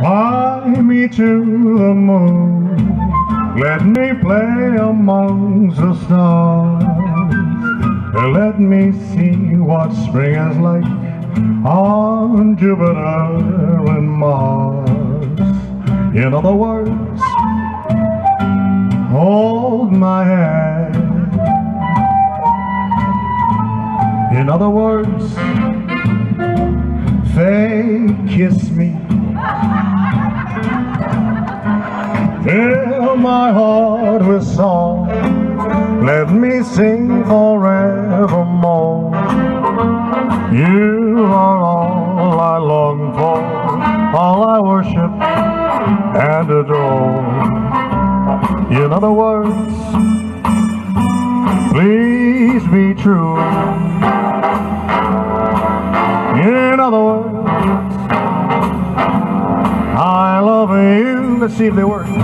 Fly me to the moon, let me play amongst the stars, let me see what spring is like on Jupiter and Mars. In other words, hold my hand. In other words, fake kiss me. Fill my heart with song, let me sing forevermore. You are all I long for, all I worship and adore. In other words, please be true. In other words, I love you. Let's see if they work.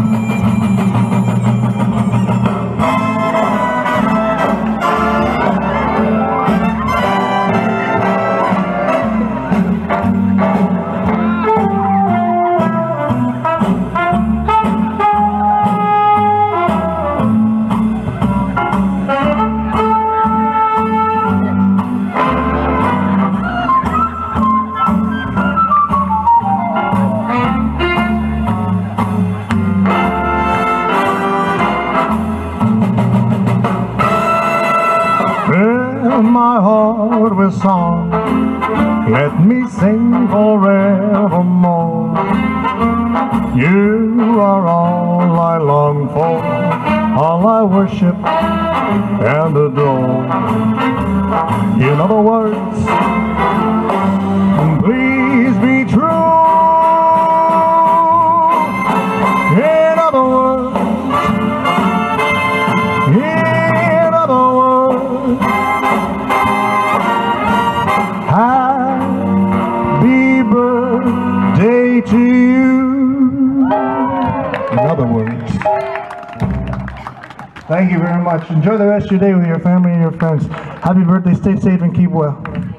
Fill my heart with song, let me sing forevermore. You are all I long for, all I worship and adore. In other words, please be true. In other words, happy birthday to you. In other words. Thank you very much. Enjoy the rest of your day with your family and your friends. Happy birthday. Stay safe and keep well.